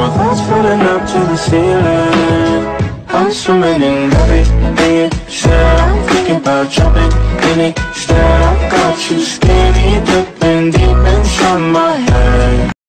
my thoughts floating up to the ceiling. I'm swimming in everything you said. I'm thinking about jumping in it instead. I got you skinny dipping deep inside my head.